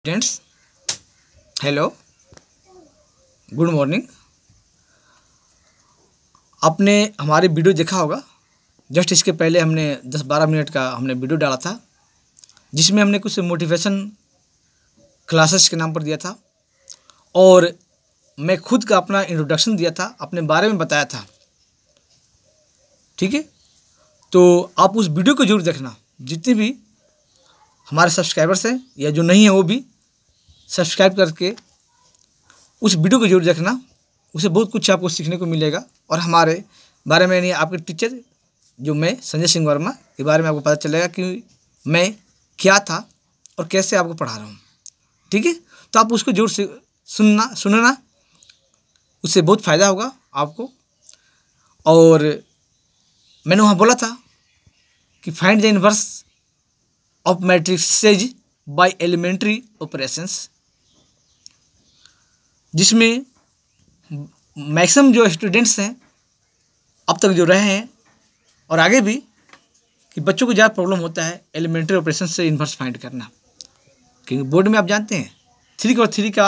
Friends, hello, good morning. आपने हमारी video देखा होगा। जस्ट इसके पहले हमने 10-12 मिनट का हमने वीडियो डाला था, जिसमें हमने कुछ मोटिवेशन क्लासेस के नाम पर दिया था और मैं खुद का अपना इंट्रोडक्शन दिया था, अपने बारे में बताया था। ठीक है, तो आप उस वीडियो को जरूर देखना। जितने भी हमारे सब्सक्राइबर्स हैं या जो नहीं है वो भी सब्सक्राइब करके उस वीडियो को जरूर देखना। उसे बहुत कुछ आपको सीखने को मिलेगा और हमारे बारे में, यानी आपके टीचर जो मैं संजय सिंह वर्मा के बारे में आपको पता चलेगा कि मैं क्या था और कैसे आपको पढ़ा रहा हूँ। ठीक है, तो आप उसको जरूर सुनना, उससे बहुत फ़ायदा होगा आपको। और मैंने वहाँ बोला था कि find the inverse of matrices by elementary operations, जिसमें मैक्सिमम जो स्टूडेंट्स हैं अब तक जो रहे हैं और आगे भी, कि बच्चों को ज़्यादा प्रॉब्लम होता है एलिमेंट्री ऑपरेशन से इन्वर्स फाइंड करना। क्योंकि बोर्ड में आप जानते हैं 3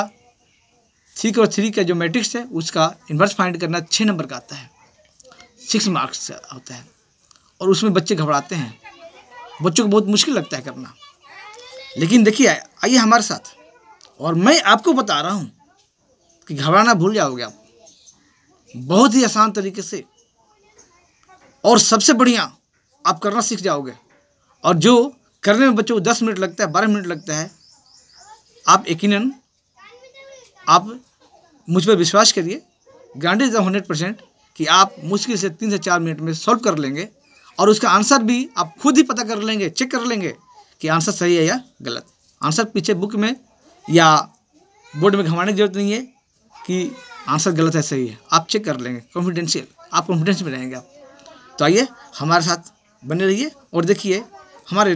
और 3 का जो मैट्रिक्स है उसका इन्वर्स फाइंड करना 6 नंबर का आता है, 6 मार्क्स होता है और उसमें बच्चे घबराते हैं, बच्चों को बहुत मुश्किल लगता है करना। लेकिन देखिए, आइए हमारे साथ और मैं आपको बता रहा हूँ कि घबराना भूल जाओगे आप, बहुत ही आसान तरीके से, और सबसे बढ़िया आप करना सीख जाओगे। और जो करने में बच्चों को 10 मिनट लगता है, 12 मिनट लगता है, आप यकीनन आप मुझ पर विश्वास करिए, गारंटी 100% कि आप मुश्किल से 3 से 4 मिनट में सॉल्व कर लेंगे और उसका आंसर भी आप खुद ही पता कर लेंगे, चेक कर लेंगे कि आंसर सही है या गलत। आंसर पीछे बुक में या बोर्ड में घुमाने की जरूरत नहीं है कि आंसर गलत है सही है, आप चेक कर लेंगे। कॉन्फिडेंशियल, आप कॉन्फिडेंस में रहेंगे आप। तो आइए हमारे साथ बने रहिए और देखिए हमारे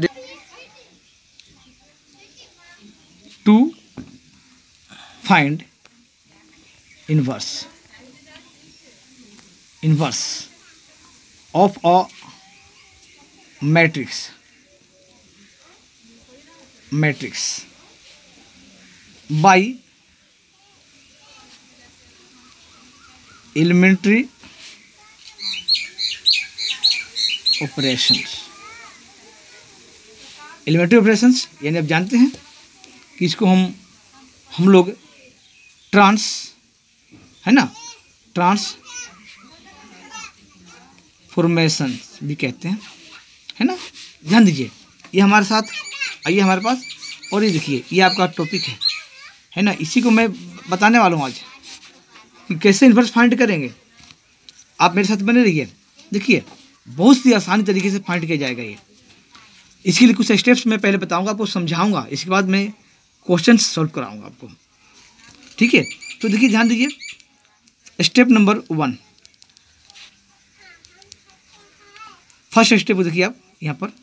to find inverse of a matrix by elementary operations. Elementary operations यानी आप जानते हैं कि इसको हम लोग ट्रांसफॉर्मेशन भी कहते हैं, है ना। ध्यान दीजिए, ये हमारे साथ आइए हमारे पास, और ये देखिए ये आपका टॉपिक है ना। इसी को मैं बताने वाला हूँ आज कि कैसे इन्वर्स फाइंड करेंगे। आप मेरे साथ बने रहिए। देखिए बहुत सी आसानी तरीके से फाइंड किया जाएगा ये। इसके लिए कुछ स्टेप्स मैं पहले बताऊंगा, आपको समझाऊंगा, इसके बाद मैं क्वेश्चन सॉल्व कराऊंगा आपको। ठीक है, तो देखिए ध्यान दीजिए, स्टेप नंबर 1, फर्स्ट स्टेप देखिए। आप यहाँ पर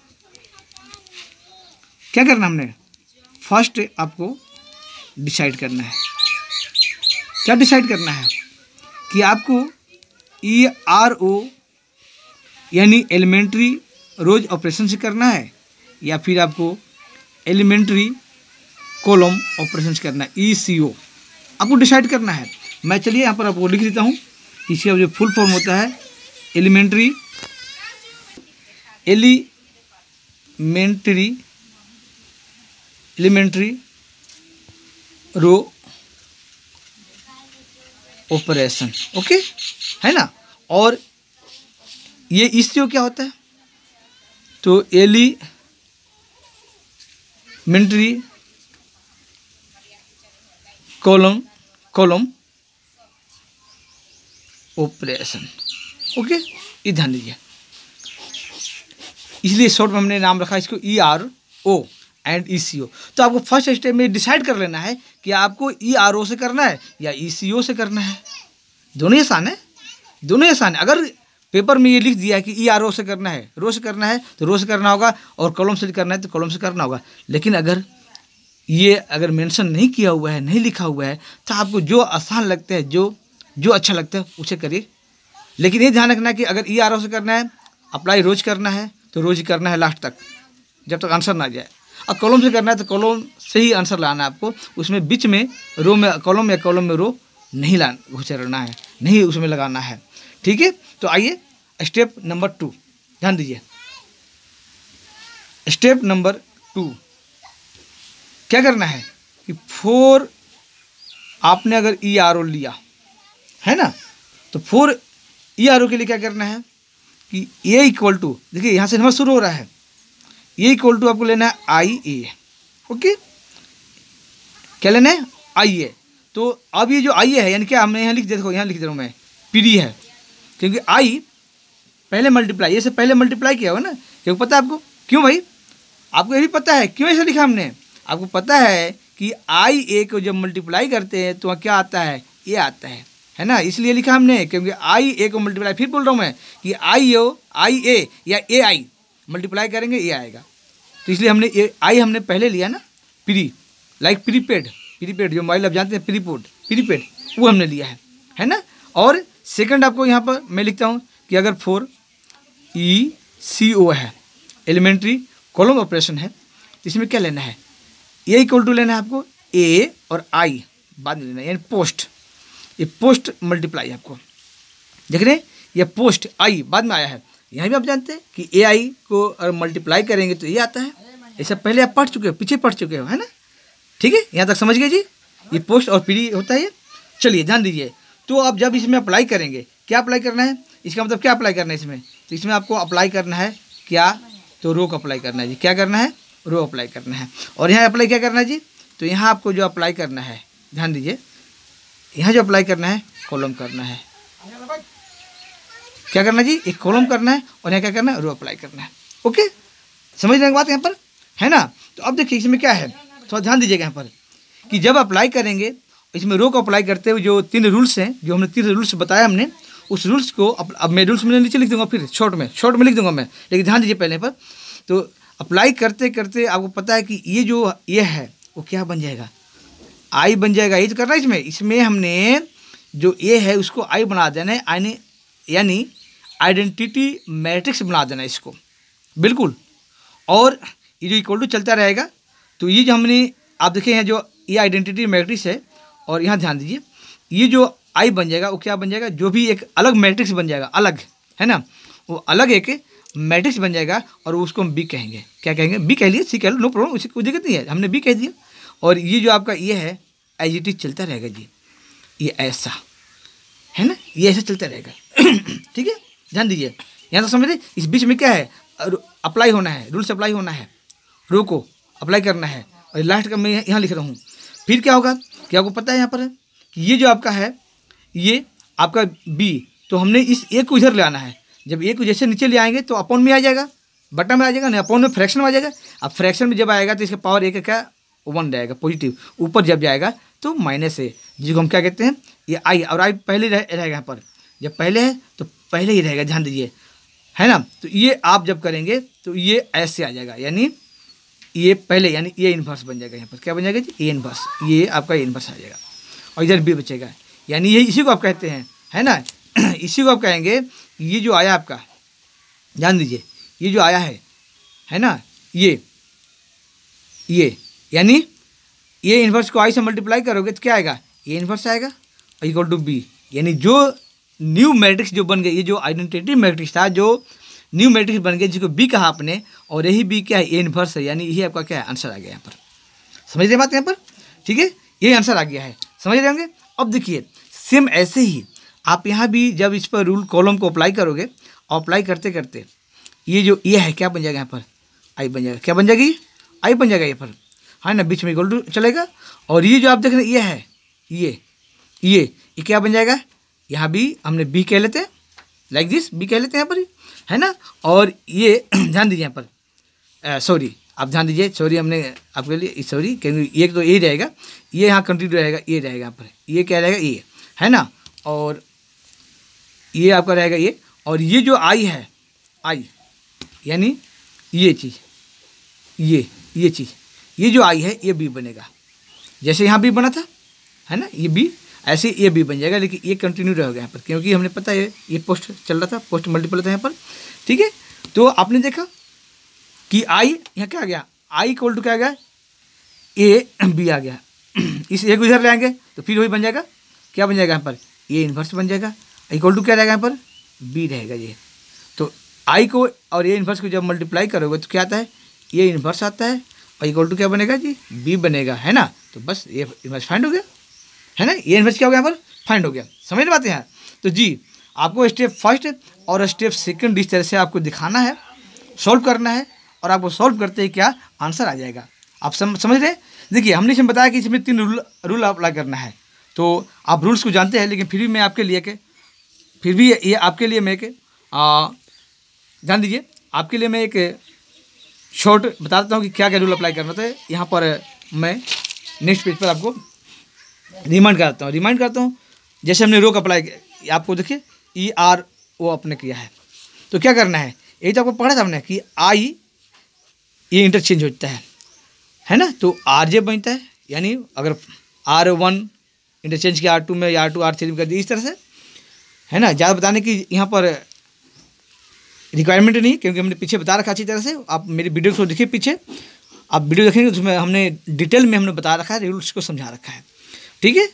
क्या करना, हमने फर्स्ट आपको डिसाइड करना है। क्या डिसाइड करना है कि आपको ERO यानी एलिमेंट्री रोज ऑपरेशन से करना है या फिर आपको एलिमेंट्री कॉलम ऑपरेशन से करना है, ECO। आपको डिसाइड करना है। मैं चलिए यहाँ पर आपको लिख देता हूँ। इसका जो फुल फॉर्म होता है एलिमेंट्री रो ऑपरेशन, ओके, है ना। और ये ECO क्या होता है, तो एलिमेंट्री कॉलम ऑपरेशन, ओके। ये ध्यान दीजिए, इसलिए शॉर्ट में हमने नाम रखा इसको ERO एंड ECO। तो आपको फर्स्ट स्टेप में डिसाइड कर लेना है कि आपको ERO से करना है या ECO से करना है। दोनों ही आसान है, दोनों ही आसान है। अगर पेपर में ये लिख दिया है कि ERO से करना है, रो से करना है तो रो से करना होगा, और कॉलम से करना है तो कॉलम से करना होगा। लेकिन अगर मेंशन नहीं किया हुआ है, नहीं लिखा हुआ है, तो आपको जो आसान लगता है, जो अच्छा लगता है उसे करिए। लेकिन ये ध्यान रखना है कि अगर ERO से करना है, अप्लाई रोज करना है तो रोज ही करना है लास्ट तक, जब तक आंसर ना आ जाए। और कॉलम से करना है तो कॉलम से ही आंसर लाना है आपको, उसमें बीच में रो में कॉलम या कॉलम में रो नहीं घुसेरना है, नहीं उसमें लगाना है। ठीक है, तो आइए स्टेप नंबर 2 ध्यान दीजिए। स्टेप नंबर 2 क्या करना है कि 4 आपने अगर ERO लिया है ना, तो 4 ERO के लिए क्या करना है कि A इक्वल टू, देखिए यहाँ से नंबर शुरू हो रहा है, A इक्वल टू आपको लेना है IA। ओके, क्या लेना है IA। तो अब ये जो IA है यानी क्या हमने यहाँ लिख दिया, देखो यहाँ लिख दे रहा हूँ मैं, PD है, क्योंकि I पहले मल्टीप्लाई, ये से पहले मल्टीप्लाई किया हुआ ना, क्योंकि पता है आपको क्यों भाई, आपको ये भी पता है क्यों ऐसा लिखा हमने, आपको पता है कि IA को जब मल्टीप्लाई करते हैं तो क्या आता है, ये आता है ना, इसलिए लिखा हमने, क्योंकि IA को मल्टीप्लाई, फिर बोल रहा हूँ मैं कि IA या AI मल्टीप्लाई करेंगे ये आएगा, तो इसलिए हमने आई हमने पहले लिया ना, प्री लाइक प्रीपेड जो मोबाइल आप जानते हैं प्रीपेड वो हमने लिया है ना। और सेकंड आपको यहाँ पर मैं लिखता हूँ कि अगर 4 ECO है, एलिमेंट्री कॉलम ऑपरेशन है, तो इसमें क्या लेना है, ए इक्वल टू लेना है आपको A और I बाद में लेना है, यानी पोस्ट, ये पोस्ट मल्टीप्लाई आपको देख रहे हैं, ये पोस्ट I बाद में आया है। यहाँ भी आप जानते हैं कि AI को अगर मल्टीप्लाई करेंगे तो ये आता है, ऐसा पहले आप पढ़ चुके हो, पीछे पढ़ चुके हो, है ना। ठीक है, यहाँ तक समझ गए जी, ये पोस्ट और PD होता है ये। चलिए ध्यान दीजिए, तो आप जब इसमें अप्लाई करेंगे, क्या अप्लाई करना है, इसका मतलब क्या अप्लाई करना है इसमें, तो इसमें आपको अप्लाई करना है क्या, तो रो को अप्लाई करना है जी, क्या करना है, रो अप्लाई करना है। और यहाँ अप्लाई क्या करना है जी, तो यहाँ आपको जो अप्लाई करना है, ध्यान दीजिए, यहाँ जो अप्लाई करना है कॉलम करना है, क्या करना जी, एक कॉलम करना है, और यहाँ क्या करना है, रो अप्लाई करना है। ओके, समझ रहे बात यहाँ पर, है ना। तो अब देखिए इसमें क्या है, थोड़ा ध्यान दीजिएगा यहाँ पर कि जब अप्लाई करेंगे, इसमें रो को अप्लाई करते हुए जो 3 रूल्स हैं, जो हमने 3 रूल्स बताया हमने, उस रूल्स को अब मैं रूल्स में नीचे लिख दूंगा, फिर शॉर्ट में लिख दूंगा मैं, लेकिन ध्यान दीजिए पहले पर। तो अप्लाई करते करते आपको पता है कि ये जो ये है वो क्या बन जाएगा, I बन जाएगा, ये तो करना है इसमें हमने जो ये है उसको I बना देना है, यानी आइडेंटिटी मैट्रिक्स बना देना है इसको, बिल्कुल। और ये जो इक्वल टू चलता रहेगा, तो ये जो हमने आप देखें हैं जो ये आइडेंटिटी मैट्रिक्स है, और यहाँ ध्यान दीजिए ये जो I बन जाएगा वो क्या बन जाएगा, जो भी एक अलग मैट्रिक्स बन जाएगा, अलग है ना, वो अलग एक मैट्रिक्स बन जाएगा, और उसको हम B कहेंगे, क्या कहेंगे, B कह लिए, C कह लो, नो प्रॉब्लम, उसकी कोई दिक्कत नहीं है, हमने B कह दिया। और ये जो आपका ये है एज इट इज चलता रहेगा जी, ये ऐसा है ना, ये ऐसा चलता रहेगा। ठीक है, ध्यान दीजिए, यहाँ तक समझ रहे, इस बीच में क्या है, अप्लाई होना है, रूल से अप्लाई होना है, रो को अप्लाई करना है, और लास्ट का मैं यहाँ लिख रहा हूँ। फिर क्या होगा, क्या आपको पता है यहाँ पर है कि ये जो आपका है ये आपका B, तो हमने इस A को इधर ले आना है, जब A को जैसे नीचे ले आएंगे तो अपॉन में आ जाएगा, बटा में आ जाएगा, नहीं अपॉन में फ्रैक्शन में आ जाएगा। अब फ्रैक्शन में जब आएगा तो इसका पावर A का क्या 1 रहेगा पॉजिटिव, ऊपर जब जाएगा तो माइनस है, जिसको हम क्या कहते हैं ये I, और I पहले रहेगा यहाँ पर, जब पहले है तो पहले ही रहेगा, ध्यान दीजिए, है ना। तो ये आप जब करेंगे तो ये ऐसे आ जाएगा, यानी ये पहले, यानी ये इन्वर्स बन जाएगा, यहाँ पर क्या बन जाएगा जी, ये इन्वर्स, ये आपका इन्वर्स आ जाएगा, और इधर B बचेगा, यानी ये इसी को आप कहते हैं, है ना। इसी को आप कहेंगे, ये जो आया आपका, ध्यान दीजिए, ये जो आया है ना, ये यानी ये इन्वर्स को I से मल्टीप्लाई करोगे तो क्या आएगा, ये इन्वर्स आएगा, और इक्वल टू B, यानी जो न्यू मैट्रिक्स जो बन गई, ये जो आइडेंटिटी मैट्रिक्स था, जो न्यू मैट्रिक्स बन गया, जिसको B कहा आपने, और यही B क्या है, ए इन्वर्स है, यानी यही आपका क्या है, आंसर आ गया यहाँ पर। समझ रहे बात यहाँ पर, ठीक है, यही आंसर आ गया है, समझ रहे होंगे। अब देखिए सेम ऐसे ही आप यहाँ भी जब इस पर रूल कॉलम को अप्लाई करोगे, और अप्लाई करते करते ये जो ये है क्या बन जाएगा, यहाँ पर I बन जाएगा, क्या बन जाएगी, I बन जाएगा यहाँ पर, है ना, बीच में इक्वल टू चलेगा। और ये जो आप देख रहे हैं ये है, ये क्या बन जाएगा, यहाँ भी हमने B कह लेते हैं, लाइक दिस B कह लेते हैं यहाँ पर, है ना। और ये ध्यान दीजिए यहाँ पर, सॉरी आप ध्यान दीजिए, सॉरी हमने आपके लिए सॉरी, क्योंकि ये तो ये रहेगा, ये यहाँ कंटिन्यू रहेगा, ये रहेगा यहाँ पर, ये क्या रहेगा, ये है ना, और ये आपका रहेगा ये, और ये जो I है, I यानी ये चीज़, ये चीज़, ये जो I है ये B बनेगा, जैसे यहाँ B बना था, है ना, ये B ऐसे ये B बन जाएगा, लेकिन ये कंटिन्यू रहेगा यहाँ पर, क्योंकि हमने पता है ये पोस्ट चल रहा था, पोस्ट मल्टीपल था यहाँ पर। ठीक है, तो आपने देखा कि I यहाँ क्या आ गया, आई इक्वल टू क्या आ गया, ए बी आ गया। इस ए को इधर ले आएंगे तो फिर वही बन जाएगा, क्या बन जाएगा यहाँ पर, ए इन्वर्स बन जाएगा। इक्वल टू क्या रहेगा यहाँ पर, बी रहेगा ये। तो आई को और ए इन्वर्स को जब मल्टीप्लाई करोगे तो क्या आता है, ए इन्वर्स आता है और इक्वल टू क्या बनेगा जी, बी बनेगा, है ना। तो बस ए इन्वर्स फाइंड हो गया, है ना। ए इन्वर्स क्या हो गया यहाँ पर, फाइंड हो गया। समझ में आते हैं। तो जी आपको स्टेप फर्स्ट और स्टेप सेकंड इस तरह से आपको दिखाना है, सॉल्व करना है, और आपको सॉल्व करते ही क्या आंसर आ जाएगा। आप समझ रहे हैं। देखिए हमने इसमें बताया कि इसमें 3 रूल अप्लाई करना है, तो आप रूल्स को जानते हैं, लेकिन फिर भी मैं आपके लिए ये आपके लिए मैं जान दीजिए, आपके लिए मैं एक शॉर्ट बता देता हूँ कि क्या क्या रूल अप्लाई करना था। यहाँ पर मैं नेक्स्ट पेज पर आपको रिमाइंड करता हूँ। जैसे हमने रो का अप्लाई किया, आपको देखिए ERO आपने किया है, तो क्या करना है, यही तो आपको पढ़ा था हमने कि आई ये इंटरचेंज होता है ना। तो RJ बनता है, यानी अगर R1 इंटरचेंज किया R2 में, या R2 R3 में कर दिया, इस तरह से, है ना। ज़्यादा बताने की यहाँ पर रिक्वायरमेंट नहीं, क्योंकि हमने पीछे बता रखा अच्छी तरह से। आप मेरी वीडियो को देखिए, पीछे आप वीडियो देखेंगे उसमें हमने डिटेल में हमने बता रखा है, रूल्स को समझा रखा है, ठीक है।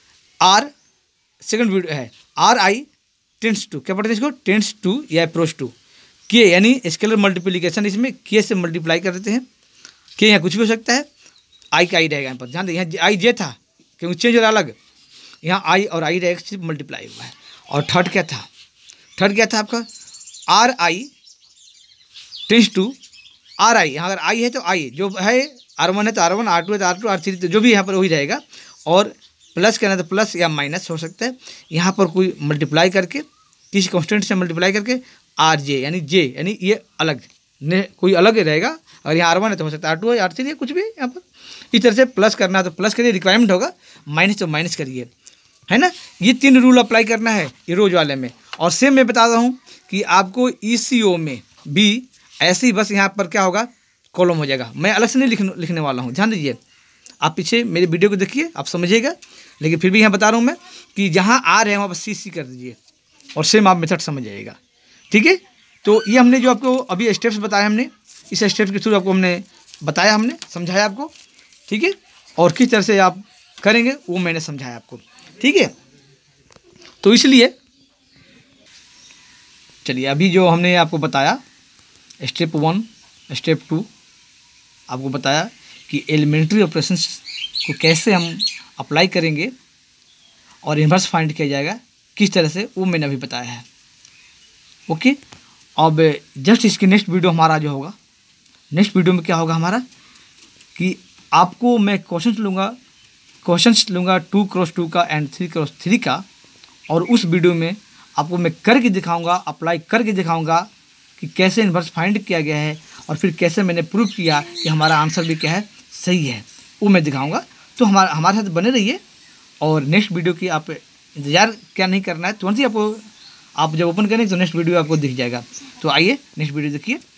सेकंड वीडियो है RI टेंड्स टू, क्या पढ़ते हैं इसको, टेंड्स टू या अप्रोच टू के, यानी स्केलर मल्टीप्लिकेशन, इसमें के से मल्टीप्लाई कर देते हैं। के यहाँ कुछ भी हो सकता है, आई का आई रहेगा यहाँ पर, ध्यान दें। यहाँ आई जे था क्योंकि चेंज हो रहा अलग, यहाँ आई और आई रहेगा, सिर्फ मल्टीप्लाई हुआ है। और थर्ड क्या था आपका, RI टेंड्स टू RI, यहाँ अगर आई है तो आई जो है, R1 है तो R1, R2 है तो R2, R3 तो जो भी यहाँ पर वही रहेगा। और प्लस करना तो प्लस या माइनस हो सकता है। यहाँ पर कोई मल्टीप्लाई करके, किसी कांस्टेंट से मल्टीप्लाई करके RJ यानी जे, यानी ये अलग कोई अलग रहेगा। और यहाँ R1 है तो हो सकता है R2 है, R3 है, कुछ भी यहाँ पर। इस तरह से प्लस करना है तो प्लस करिए, रिक्वायरमेंट होगा, माइनस तो माइनस करिए, है ना। ये 3 रूल अप्लाई करना है ये रोज वाले में। और सेम मैं बता रहा हूँ कि आपको ECO में भी ऐसे ही, बस यहाँ पर क्या होगा, कॉलम हो जाएगा। मैं अलग से नहीं लिखने वाला हूँ, ध्यान दीजिए। आप पीछे मेरे वीडियो को देखिए, आप समझिएगा, लेकिन फिर भी यहाँ बता रहा हूँ मैं कि जहाँ R है वहाँ पर CC कर दीजिए, और सेम आप मेथड समझ जाइएगा, ठीक है। तो ये हमने जो आपको अभी स्टेप्स बताए, हमने इस स्टेप्स के थ्रू आपको हमने बताया, हमने समझाया आपको, ठीक है। और किस तरह से आप करेंगे वो मैंने समझाया आपको, ठीक है। तो इसलिए चलिए अभी जो हमने आपको बताया स्टेप 1 स्टेप 2 आपको बताया कि एलिमेंट्री ऑपरेशंस को कैसे हम अप्लाई करेंगे और इन्वर्स फाइंड किया जाएगा किस तरह से, वो मैंने अभी बताया है, ओके। अब जस्ट इसकी नेक्स्ट वीडियो हमारा जो होगा, नेक्स्ट वीडियो में क्या होगा हमारा कि आपको मैं क्वेश्चंस लूँगा 2x2 का एंड 3x3 का, और उस वीडियो में आपको मैं करके दिखाऊंगा, अप्लाई करके दिखाऊंगा कि कैसे इन्वर्स फाइंड किया गया है, और फिर कैसे मैंने प्रूव किया कि हमारा आंसर भी क्या है, सही है, वो मैं दिखाऊंगा। तो हमारे साथ बने रहिए। और नेक्स्ट वीडियो की आप इंतज़ार क्या नहीं करना है, तुरंत ही आप जब ओपन करें तो नेक्स्ट वीडियो आपको दिख जाएगा। तो आइए नेक्स्ट वीडियो देखिए।